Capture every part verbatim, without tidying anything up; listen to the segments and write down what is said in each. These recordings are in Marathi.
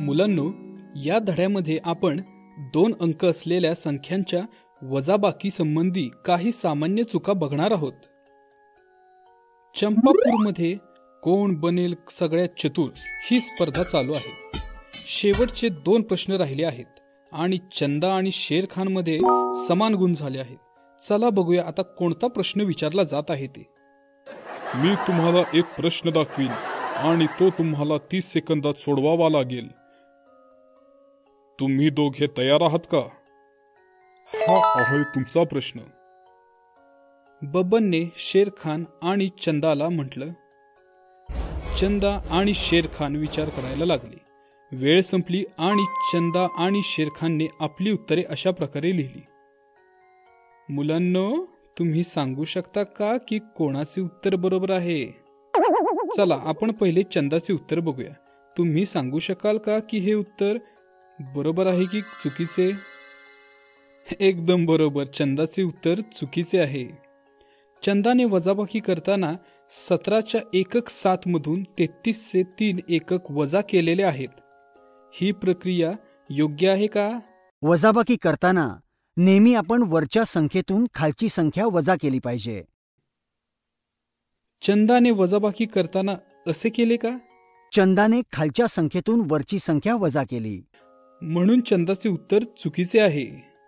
मुलांनो, या धड्यामध्ये आपण दोन अंक असलेल्या संख्यांच्या वजाबाकी संबंधी काही सामान्य चुका बघणार आहोत. चंपापूरमध्ये कोण बनेल सगळ्यात चतुर ही स्पर्धा चालू आहे. शेवटचे दोन प्रश्न राहिले आहेत आणि चंदा आणि शेर खान मध्ये समान गुण झाले आहेत. चला बघूया आता कोणता प्रश्न विचारला जात आहे ते. मी तुम्हाला एक प्रश्न दाखवीन आणि तो तुम्हाला तीस सेकंदात सोडवावा लागेल. तुम्ही दोघे तयार आहात का? हा आहे तुमचा प्रश्न. बब्बनने शेर खान आणि चंदाला म्हटलं. चंदा आणि शेर खान विचार करायला लागले. वेळ संपली आणि चंदा आणि शेर खानने आपली उत्तरे अशा प्रकारे लिहिली. मुलांनो, तुम्ही सांगू शकता का की कोणाचे उत्तर बरोबर आहे? चला आपण पहिले चंदाचे उत्तर बघूया. तुम्ही सांगू शकाल का की हे उत्तर बरोबर आहे की चुकीचे? एकदम बरोबर, चंदाचे उत्तर चुकीचे आहे. चंदाने वजाबाकी करताना सतराच्या एकक सात मधून तेहतीसचे तीन एकक वजा केलेले आहेत. ही प्रक्रिया योग्य आहे का? वजाबाकी करताना नेहमी आपण वरच्या संख्येतून खालची संख्या वजा केली पाहिजे. चंदाने वजाबाकी करताना असे केले का? चंदाने खालच्या संख्येतून वरची संख्या वजा केली. म्हणून चंदाचे उत्तर चुकीचे आहे.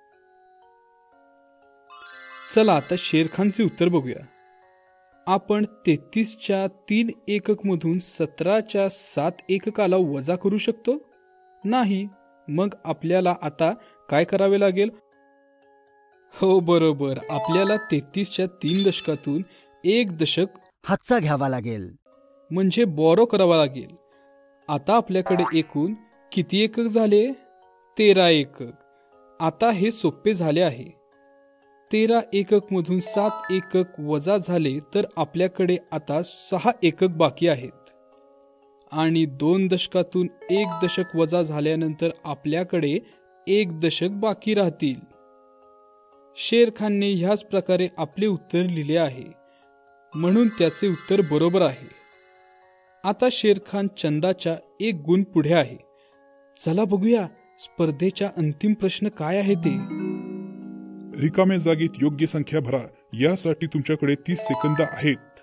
चला आता शेरखानचे उत्तर बघूया. आपण तेहतीसच्या तीन एकक मधून सतराच्या सात एककाला वजा करू शकतो? नाही. मग आपल्याला आता काय करावे लागेल? हो बरोबर, आपल्याला तेहतीसच्या तीन दशकातून एक दशक हातचा घ्यावा लागेल, म्हणजे बॉरो करावा लागेल. आता आपल्याकडे एकूण किती एकक झाले? तेरा एकक. आता हे सोपे झाले आहे. तेरा एकक मधून सात एकक वजा झाले तर आपल्याकडे आता सहा एकक बाकी आहेत. आणि दोन दशकातून एक दशक वजा झाल्यानंतर आपल्याकडे एक दशक बाकी राहतील. शेरखानने ह्याच प्रकारे आपले उत्तर लिहिले आहे, म्हणून त्याचे उत्तर बरोबर आहे. आता शेरखान चंदाच्या एक गुण पुढे आहे. चला बघूया स्पर्धेचा अंतिम प्रश्न काय आहे ते. रिकाम्या जागेत योग्य संख्या भरा. यासाठी तुमच्याकडे तीस सेकंद आहेत.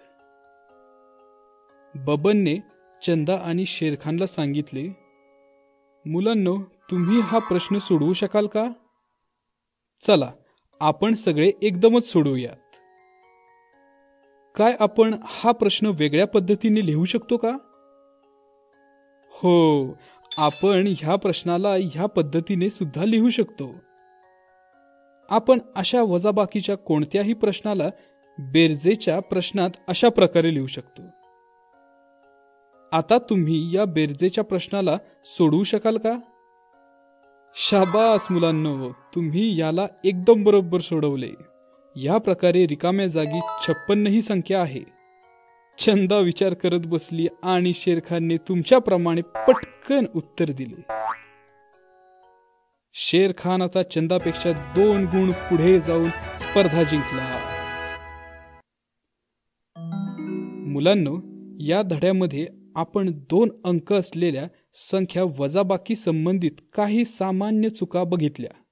बब्बनने चंदा आणि शेरखानला सांगितले. मुलांनो, तुम्ही हा प्रश्न सोडवू शकाल का? चला आपण सगळे एकदमच सोडवूयात. काय आपण हा प्रश्न वेगळ्या पद्धतीने लिहू शकतो का? हो, आपण ह्या प्रश्नाला ह्या पद्धतीने सुद्धा लिहू शकतो. आपण अशा वजाबाकीच्या कोणत्याही प्रश्नाला बेरजेच्या प्रश्नात अशा प्रकारे लिहू शकतो. आता तुम्ही या बेरजेच्या प्रश्नाला सोडवू शकाल का? शाबास मुलांनो, तुम्ही याला एकदम बरोबर सोडवले. या प्रकारे रिकाम्या जागी छप्पन्न ही संख्या आहे. चंदा विचार करत बसली आणि शेरखानने तुमच्याप्रमाणे पटकन उत्तर दिले. शेरखान आता चंदापेक्षा दोन गुण पुढे जाऊन स्पर्धा जिंकला. मुलांनो, या धड्यामध्ये आपण दोन अंक असलेल्या संख्या वजाबाकी संबंधित काही सामान्य चुका बघितल्या.